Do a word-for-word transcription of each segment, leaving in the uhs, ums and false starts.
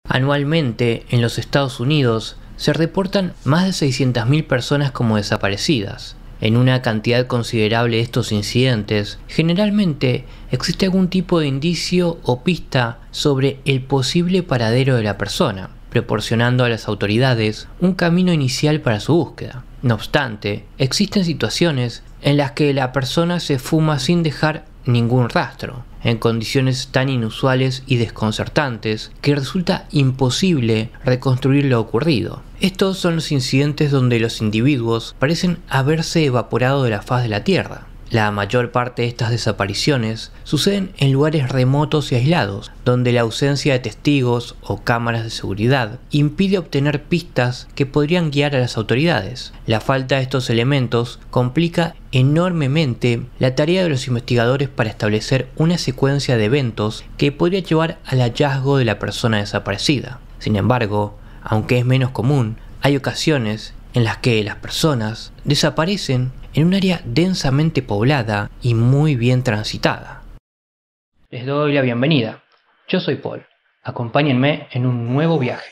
Anualmente, en los Estados Unidos, se reportan más de seiscientas mil personas como desaparecidas. En una cantidad considerable de estos incidentes, generalmente existe algún tipo de indicio o pista sobre el posible paradero de la persona, proporcionando a las autoridades un camino inicial para su búsqueda. No obstante, existen situaciones en las que la persona se fuma sin dejar ningún rastro, en condiciones tan inusuales y desconcertantes que resulta imposible reconstruir lo ocurrido. Estos son los incidentes donde los individuos parecen haberse evaporado de la faz de la Tierra. La mayor parte de estas desapariciones suceden en lugares remotos y aislados, donde la ausencia de testigos o cámaras de seguridad impide obtener pistas que podrían guiar a las autoridades. La falta de estos elementos complica enormemente la tarea de los investigadores para establecer una secuencia de eventos que podría llevar al hallazgo de la persona desaparecida. Sin embargo, aunque es menos común, hay ocasiones en las que las personas desaparecen en un área densamente poblada y muy bien transitada. Les doy la bienvenida. Yo soy Paul. Acompáñenme en un nuevo viaje.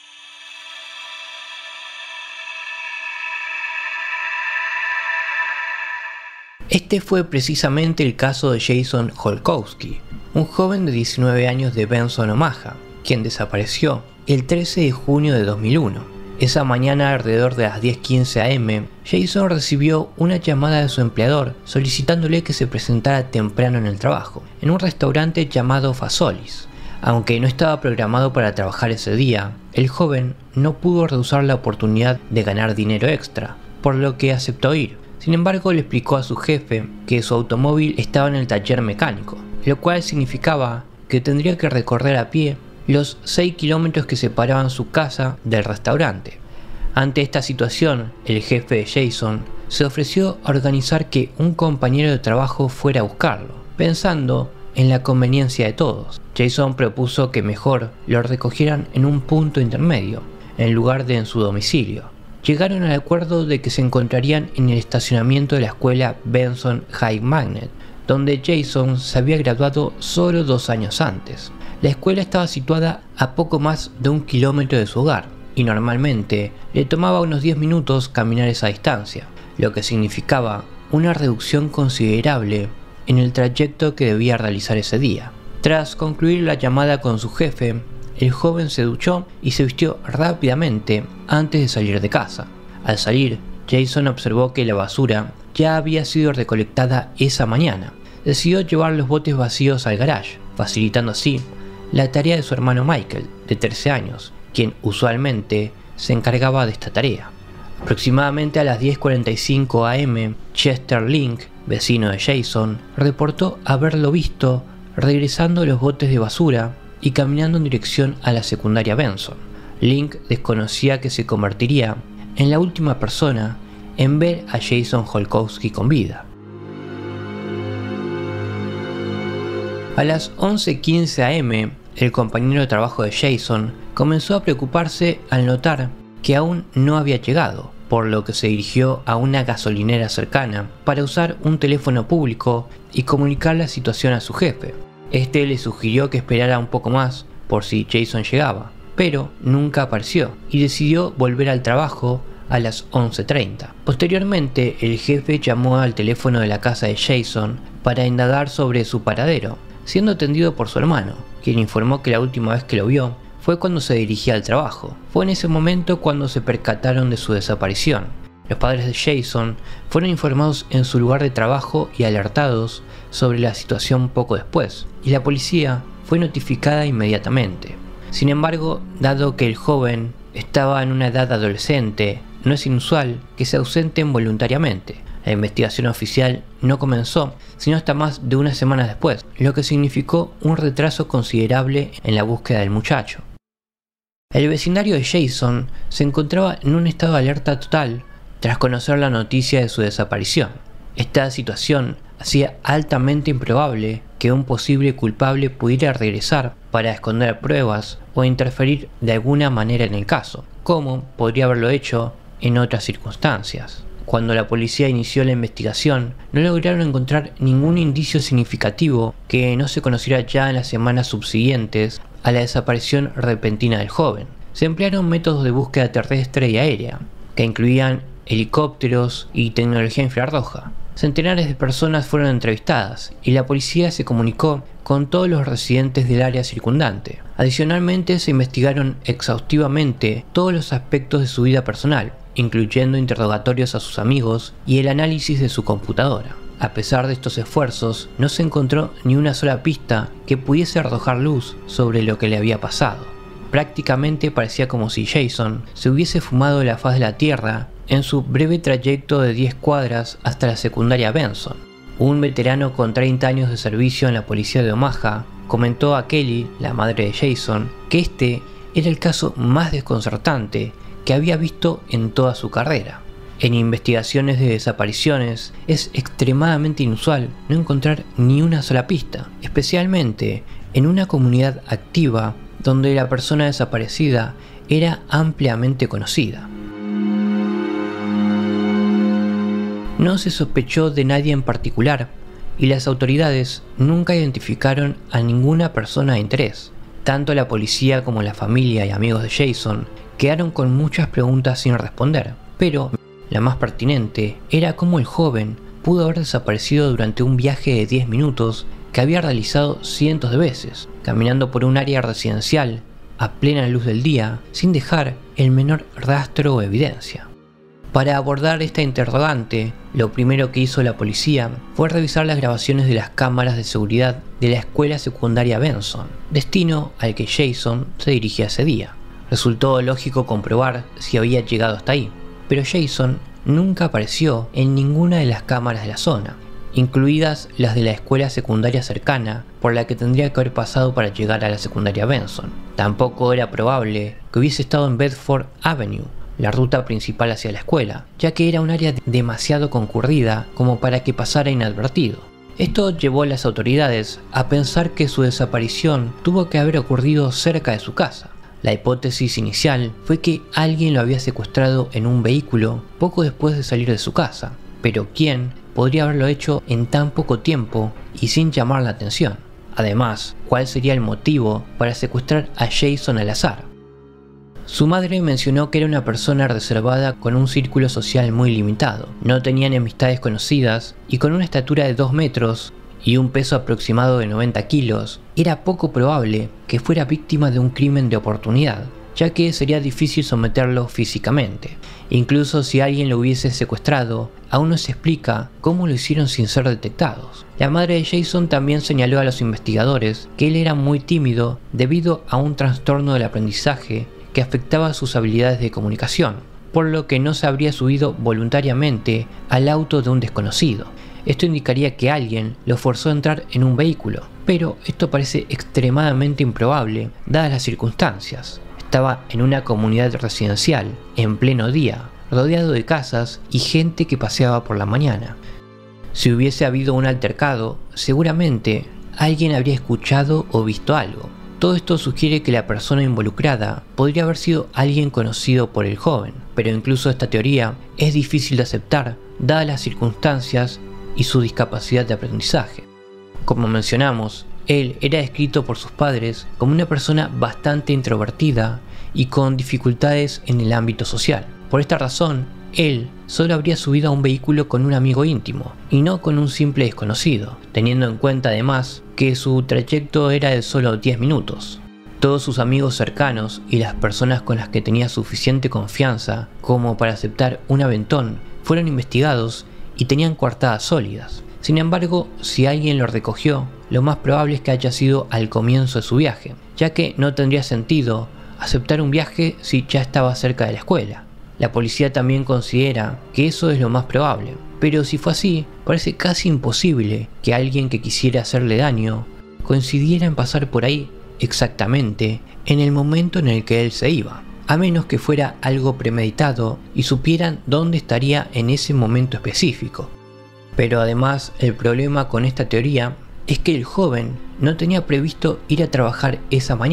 Este fue precisamente el caso de Jason Holkowski, un joven de diecinueve años de Benson, Omaha, quien desapareció el trece de junio de dos mil uno. Esa mañana, alrededor de las diez quince a eme, Jason recibió una llamada de su empleador solicitándole que se presentara temprano en el trabajo, en un restaurante llamado Fazoli's. Aunque no estaba programado para trabajar ese día, el joven no pudo rehusar la oportunidad de ganar dinero extra, por lo que aceptó ir. Sin embargo, le explicó a su jefe que su automóvil estaba en el taller mecánico, lo cual significaba que tendría que recorrer a pie los seis kilómetros que separaban su casa del restaurante. Ante esta situación, el jefe de Jason se ofreció a organizar que un compañero de trabajo fuera a buscarlo, pensando en la conveniencia de todos. Jason propuso que mejor lo recogieran en un punto intermedio, en lugar de en su domicilio. Llegaron al acuerdo de que se encontrarían en el estacionamiento de la escuela Benson High Magnet, donde Jason se había graduado solo dos años antes. La escuela estaba situada a poco más de un kilómetro de su hogar, y normalmente le tomaba unos diez minutos caminar esa distancia, lo que significaba una reducción considerable en el trayecto que debía realizar ese día. Tras concluir la llamada con su jefe, el joven se duchó y se vistió rápidamente antes de salir de casa. Al salir, Jason observó que la basura ya había sido recolectada esa mañana. Decidió llevar los botes vacíos al garage, facilitando así la tarea de su hermano Michael, de trece años, quien usualmente se encargaba de esta tarea. Aproximadamente a las diez cuarenta y cinco a eme, Chester Link, vecino de Jason, reportó haberlo visto regresando los botes de basura y caminando en dirección a la secundaria Benson. Link desconocía que se convertiría en la última persona en ver a Jason Holkowski con vida. A las once quince a eme, el compañero de trabajo de Jason comenzó a preocuparse al notar que aún no había llegado, por lo que se dirigió a una gasolinera cercana para usar un teléfono público y comunicar la situación a su jefe. Este le sugirió que esperara un poco más por si Jason llegaba, pero nunca apareció y decidió volver al trabajo a las once treinta. Posteriormente, el jefe llamó al teléfono de la casa de Jason para indagar sobre su paradero, siendo atendido por su hermano, quien informó que la última vez que lo vio fue cuando se dirigía al trabajo. Fue en ese momento cuando se percataron de su desaparición. Los padres de Jason fueron informados en su lugar de trabajo y alertados sobre la situación poco después, y la policía fue notificada inmediatamente. Sin embargo, dado que el joven estaba en una edad adolescente, no es inusual que se ausenten voluntariamente. La investigación oficial no comenzó sino hasta más de unas semanas después, lo que significó un retraso considerable en la búsqueda del muchacho. El vecindario de Jason se encontraba en un estado de alerta total tras conocer la noticia de su desaparición. Esta situación hacía altamente improbable que un posible culpable pudiera regresar para esconder pruebas o interferir de alguna manera en el caso, como podría haberlo hecho en otras circunstancias. Cuando la policía inició la investigación, no lograron encontrar ningún indicio significativo que no se conociera ya en las semanas subsiguientes a la desaparición repentina del joven. Se emplearon métodos de búsqueda terrestre y aérea, que incluían helicópteros y tecnología infrarroja. Centenares de personas fueron entrevistadas y la policía se comunicó con todos los residentes del área circundante. Adicionalmente, se investigaron exhaustivamente todos los aspectos de su vida personal, incluyendo interrogatorios a sus amigos y el análisis de su computadora. A pesar de estos esfuerzos, no se encontró ni una sola pista que pudiese arrojar luz sobre lo que le había pasado. Prácticamente parecía como si Jason se hubiese fumado la faz de la tierra en su breve trayecto de diez cuadras hasta la secundaria Benson. Un veterano con treinta años de servicio en la policía de Omaha comentó a Kelly, la madre de Jason, que este era el caso más desconcertante que había visto en toda su carrera. En investigaciones de desapariciones es extremadamente inusual no encontrar ni una sola pista, especialmente en una comunidad activa donde la persona desaparecida era ampliamente conocida. No se sospechó de nadie en particular y las autoridades nunca identificaron a ninguna persona de interés. Tanto la policía como la familia y amigos de Jason quedaron con muchas preguntas sin responder, pero la más pertinente era cómo el joven pudo haber desaparecido durante un viaje de diez minutos que había realizado cientos de veces, caminando por un área residencial a plena luz del día sin dejar el menor rastro o evidencia. Para abordar esta interrogante, lo primero que hizo la policía fue revisar las grabaciones de las cámaras de seguridad de la escuela secundaria Benson, destino al que Jason se dirigía ese día. Resultó lógico comprobar si había llegado hasta ahí, pero Jason nunca apareció en ninguna de las cámaras de la zona, incluidas las de la escuela secundaria cercana por la que tendría que haber pasado para llegar a la secundaria Benson. Tampoco era probable que hubiese estado en Bedford Avenue, la ruta principal hacia la escuela, ya que era un área demasiado concurrida como para que pasara inadvertido. Esto llevó a las autoridades a pensar que su desaparición tuvo que haber ocurrido cerca de su casa. La hipótesis inicial fue que alguien lo había secuestrado en un vehículo poco después de salir de su casa, pero ¿quién podría haberlo hecho en tan poco tiempo y sin llamar la atención? Además, ¿cuál sería el motivo para secuestrar a Jason al azar? Su madre mencionó que era una persona reservada con un círculo social muy limitado, no tenía amistades conocidas y con una estatura de dos metros y un peso aproximado de noventa kilos, era poco probable que fuera víctima de un crimen de oportunidad, ya que sería difícil someterlo físicamente. Incluso si alguien lo hubiese secuestrado, aún no se explica cómo lo hicieron sin ser detectados. La madre de Jason también señaló a los investigadores que él era muy tímido debido a un trastorno del aprendizaje que afectaba sus habilidades de comunicación, por lo que no se habría subido voluntariamente al auto de un desconocido. Esto indicaría que alguien lo forzó a entrar en un vehículo, pero esto parece extremadamente improbable dadas las circunstancias. Estaba en una comunidad residencial, en pleno día, rodeado de casas y gente que paseaba por la mañana. Si hubiese habido un altercado, seguramente alguien habría escuchado o visto algo. Todo esto sugiere que la persona involucrada podría haber sido alguien conocido por el joven, pero incluso esta teoría es difícil de aceptar dadas las circunstancias y su discapacidad de aprendizaje. Como mencionamos, él era descrito por sus padres como una persona bastante introvertida y con dificultades en el ámbito social. Por esta razón, él solo habría subido a un vehículo con un amigo íntimo y no con un simple desconocido, teniendo en cuenta además que su trayecto era de solo diez minutos. Todos sus amigos cercanos y las personas con las que tenía suficiente confianza como para aceptar un aventón fueron investigados y tenían coartadas sólidas. Sin embargo, si alguien lo recogió, lo más probable es que haya sido al comienzo de su viaje, ya que no tendría sentido aceptar un viaje si ya estaba cerca de la escuela. La policía también considera que eso es lo más probable, pero si fue así, parece casi imposible que alguien que quisiera hacerle daño coincidiera en pasar por ahí exactamente en el momento en el que él se iba, a menos que fuera algo premeditado y supieran dónde estaría en ese momento específico. Pero además, el problema con esta teoría es que el joven no tenía previsto ir a trabajar esa mañana,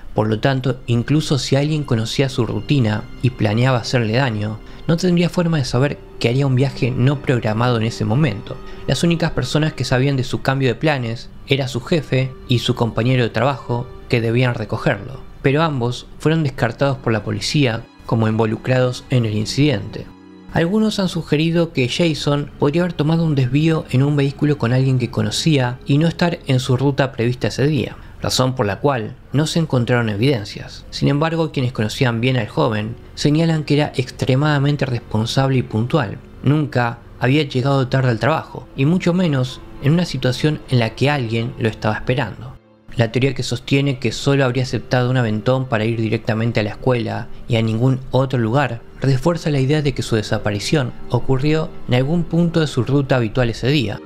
Por lo tanto, incluso si alguien conocía su rutina y planeaba hacerle daño, no tendría forma de saber que haría un viaje no programado en ese momento. Las únicas personas que sabían de su cambio de planes era su jefe y su compañero de trabajo, que debían recogerlo, pero ambos fueron descartados por la policía como involucrados en el incidente. Algunos han sugerido que Jason podría haber tomado un desvío en un vehículo con alguien que conocía y no estar en su ruta prevista ese día, razón por la cual no se encontraron evidencias. Sin embargo, quienes conocían bien al joven señalan que era extremadamente responsable y puntual. Nunca había llegado tarde al trabajo, y mucho menos en una situación en la que alguien lo estaba esperando. La teoría que sostiene que solo habría aceptado un aventón para ir directamente a la escuela y a ningún otro lugar refuerza la idea de que su desaparición ocurrió en algún punto de su ruta habitual ese día.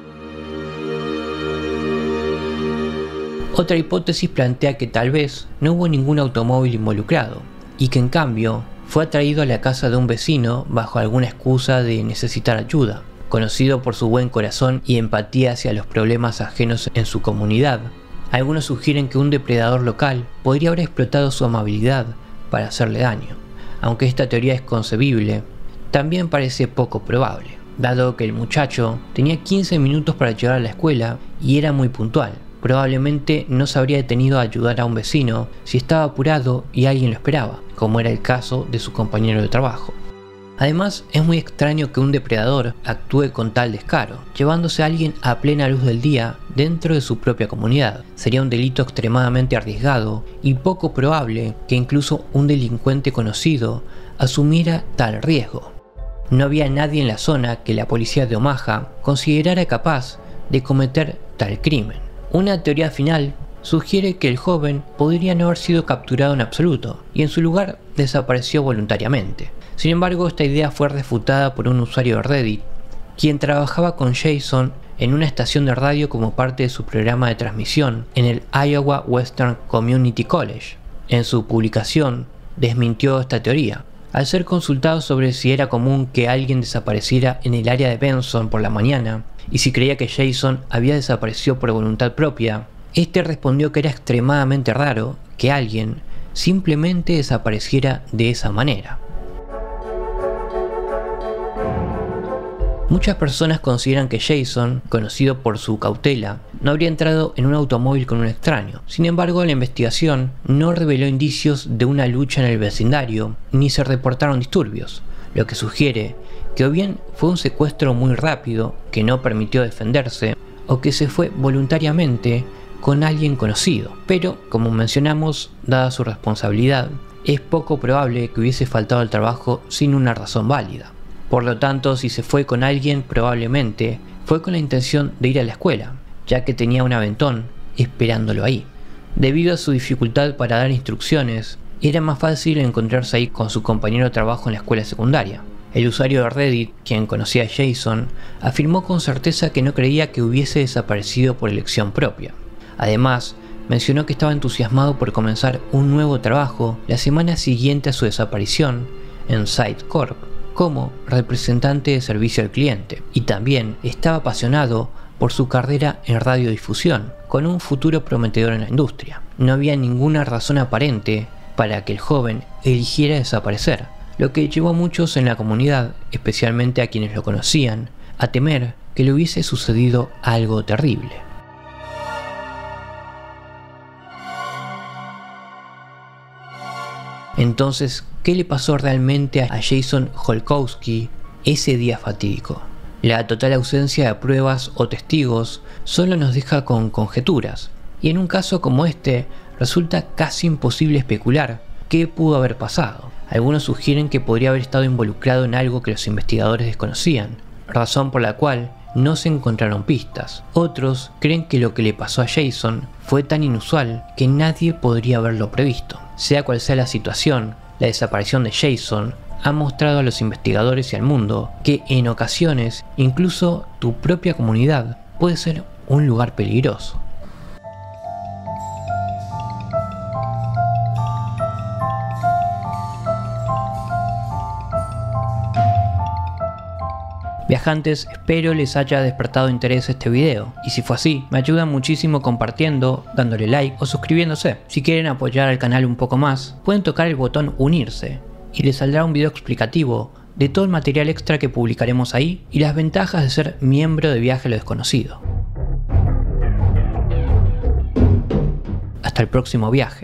Otra hipótesis plantea que tal vez no hubo ningún automóvil involucrado y que en cambio fue atraído a la casa de un vecino bajo alguna excusa de necesitar ayuda. Conocido por su buen corazón y empatía hacia los problemas ajenos en su comunidad, algunos sugieren que un depredador local podría haber explotado su amabilidad para hacerle daño. Aunque esta teoría es concebible, también parece poco probable, dado que el muchacho tenía quince minutos para llegar a la escuela y era muy puntual. Probablemente no se habría detenido a ayudar a un vecino si estaba apurado y alguien lo esperaba, como era el caso de su compañero de trabajo. Además, es muy extraño que un depredador actúe con tal descaro, llevándose a alguien a plena luz del día dentro de su propia comunidad. Sería un delito extremadamente arriesgado y poco probable que incluso un delincuente conocido asumiera tal riesgo. No había nadie en la zona que la policía de Omaha considerara capaz de cometer tal crimen. Una teoría final sugiere que el joven podría no haber sido capturado en absoluto y en su lugar desapareció voluntariamente. Sin embargo, esta idea fue refutada por un usuario de Reddit, quien trabajaba con Jason en una estación de radio como parte de su programa de transmisión en el Iowa Western Community College. En su publicación desmintió esta teoría. Al ser consultado sobre si era común que alguien desapareciera en el área de Benson por la mañana y si creía que Jason había desaparecido por voluntad propia, este respondió que era extremadamente raro que alguien simplemente desapareciera de esa manera. Muchas personas consideran que Jason, conocido por su cautela, no habría entrado en un automóvil con un extraño. Sin embargo, la investigación no reveló indicios de una lucha en el vecindario, ni se reportaron disturbios, lo que sugiere que o bien fue un secuestro muy rápido que no permitió defenderse, o que se fue voluntariamente con alguien conocido. Pero, como mencionamos, dada su responsabilidad, es poco probable que hubiese faltado al trabajo sin una razón válida. Por lo tanto, si se fue con alguien, probablemente fue con la intención de ir a la escuela, ya que tenía un aventón esperándolo ahí. Debido a su dificultad para dar instrucciones, era más fácil encontrarse ahí con su compañero de trabajo en la escuela secundaria. El usuario de Reddit, quien conocía a Jason, afirmó con certeza que no creía que hubiese desaparecido por elección propia. Además, mencionó que estaba entusiasmado por comenzar un nuevo trabajo la semana siguiente a su desaparición en SiteCorp como representante de servicio al cliente, y también estaba apasionado por su carrera en radiodifusión, con un futuro prometedor en la industria. No había ninguna razón aparente para que el joven eligiera desaparecer, lo que llevó a muchos en la comunidad, especialmente a quienes lo conocían, a temer que le hubiese sucedido algo terrible. Entonces, ¿qué le pasó realmente a Jason Holkowski ese día fatídico? La total ausencia de pruebas o testigos solo nos deja con conjeturas, y en un caso como este resulta casi imposible especular qué pudo haber pasado. Algunos sugieren que podría haber estado involucrado en algo que los investigadores desconocían, razón por la cual no se encontraron pistas. Otros creen que lo que le pasó a Jason fue tan inusual que nadie podría haberlo previsto. Sea cual sea la situación, la desaparición de Jason ha mostrado a los investigadores y al mundo que en ocasiones incluso tu propia comunidad puede ser un lugar peligroso. Viajantes, espero les haya despertado interés este video, y si fue así, me ayudan muchísimo compartiendo, dándole like o suscribiéndose. Si quieren apoyar al canal un poco más, pueden tocar el botón unirse, y les saldrá un video explicativo de todo el material extra que publicaremos ahí y las ventajas de ser miembro de Viaje a lo Desconocido. Hasta el próximo viaje.